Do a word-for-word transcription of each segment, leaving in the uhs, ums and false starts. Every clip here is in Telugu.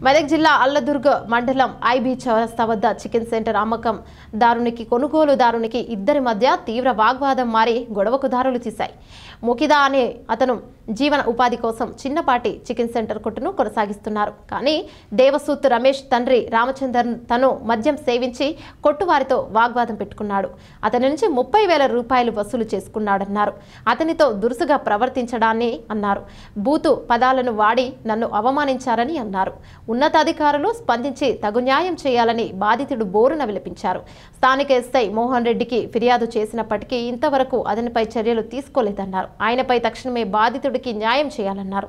మెదక్ జిల్లా అల్లదుర్గ్ మండలం ఐబీ చౌరస్తా వద్ద చికెన్ సెంటర్ అమ్మకం దారునికి కొనుగోలుదారునికి ఇద్దరి మధ్య తీవ్ర వాగ్వాదం మారి గొడవకు దారులు తీశాయి. ముకిదా అనే అతను జీవన ఉపాధి కోసం చిన్నపాటి చికెన్ సెంటర్ కొట్టును కొనసాగిస్తున్నారు. కానీ దేవసూత్ రమేష్ తండ్రి రామచందర్ తను మద్యం సేవించి కొట్టువారితో వాగ్వాదం పెట్టుకున్నాడు. అతని నుంచి ముప్పై వేల రూపాయలు వసూలు చేసుకున్నాడన్నారు. అతనితో దురుసుగా ప్రవర్తించడాన్ని అన్నారు. బూతు పదాలను వాడి నన్ను అవమానించారని అన్నారు. ఉన్నతాధికారులు స్పందించి తగు న్యాయం చేయాలని బాధితుడు బోరున విలపించారు. స్థానిక ఎస్ఐ మోహన్ రెడ్డికి ఫిర్యాదు చేసినప్పటికీ ఇంతవరకు అతనిపై చర్యలు తీసుకోలేదన్నారు. ఆయనపై తక్షణమే బాధితుడికి న్యాయం చేయాలన్నారు.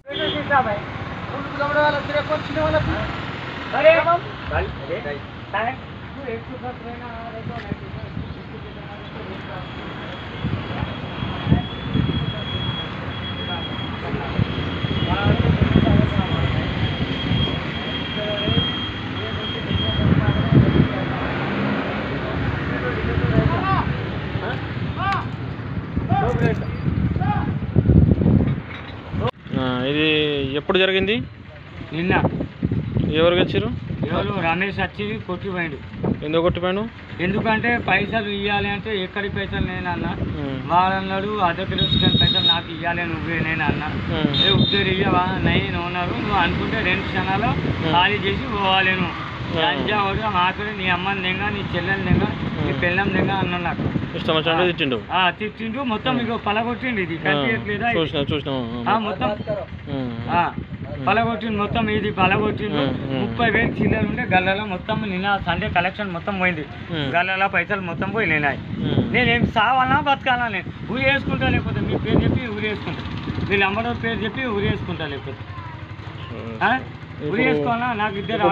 ఇది ఎప్పుడు జరిగింది? నిన్న. ఎవరికి వచ్చారు? ఎవరు? రమేష్ వచ్చి కొట్టిపోయాడు. ఎందుకు కొట్టిపోయాడు? ఎందుకంటే పైసలు ఇవ్వాలి అంటే ఎక్కడి పైసలు నేనన్నా, వాళ్ళన్నాడు అర్ధ కిలో చికెన్ పైసలు నాకు ఇవ్వాలి నువ్వే నేనన్నా. ఏ ఉద్దరు ఇయ్యవా నేను ఉన్నారు, నువ్వు అనుకుంటే రెండు క్షణాలు ఖాళీ చేసి పోవాలి. నువ్వు గంజావాడు మాట్లాడి నీ అమ్మని దెంగ, నీ చెల్లెని దెంగ, నీ పిల్లం దెంగ అన్నాడు. నాకు తిట్టిండు తిట్టిండు మొత్తం ఇక పలగొట్టిండు. ఇది కనిపించట్లేదా? మొత్తం పలగొట్టిండు. మొత్తం ఇది పలగొట్టిండు. ముప్పై వేలు చిల్లలు ఉంటే గల్లలో మొత్తం నిన్న సండే కలెక్షన్ మొత్తం పోయింది. గల్లలో పైసలు మొత్తం పోయినాయి. నేనేం సావాలన్నా బతకాలా? నేను ఊరి వేసుకుంటా, లేకపోతే మీ పేరు చెప్పి ఊరి వేసుకుంటా, వీళ్ళు అమ్మడో పేరు చెప్పి ఊరి వేసుకుంటా, లేకపోతే ఊరి వేసుకోవాలా? నాకు ఇద్దరు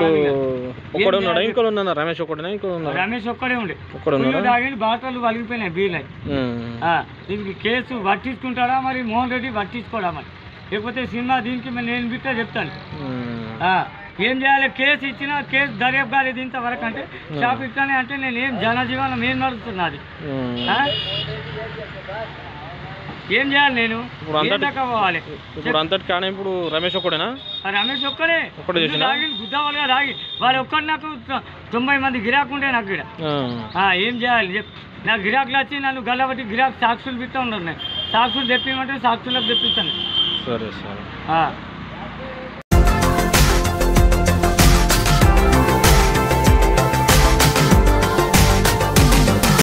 రమేష్ ఒక్కడే రమేష్ ఒక్కడే ఉండే తాగి బాటలు వలిగిపోయినాయి బీలై. దీనికి కేసు పట్టించుకుంటాడా మరి మోహన్ రెడ్డి? పట్టించుకోడా మరి? లేకపోతే సినిమా దీనికి నేను బిట్టా చెప్తాను. ఏం చేయాలి? కేసు ఇచ్చినా కేసు దర్యాప్తు కాలేదు ఇంతవరకు. అంటే షాప్ ఇట్లానే అంటే నేను ఏం జనజీవనం ఏం నడుస్తున్నది? ఏం చేయాలి? నేను పోవాలి. ఇప్పుడు అంతటి కానీ ఇప్పుడు రమేష్ ఒక్కడేనా? రమేష్ ఒక్కడే తాగి గుద్దవాళ్ళుగా తాగి వాడు ఒక్కడు. నాకు తొంభై మంది గిరాకుంటే నాకు ఇక్కడ ఏం చేయాలి చెప్పి. నాకు గిరాకులు వచ్చి నన్ను గల్లబట్టి గిరాకు సాక్షులు పిస్తా ఉన్నారు. నేను సాక్షులు తెప్పిమంటే సాక్షులకు తెప్పిస్తాను. సరే సరే.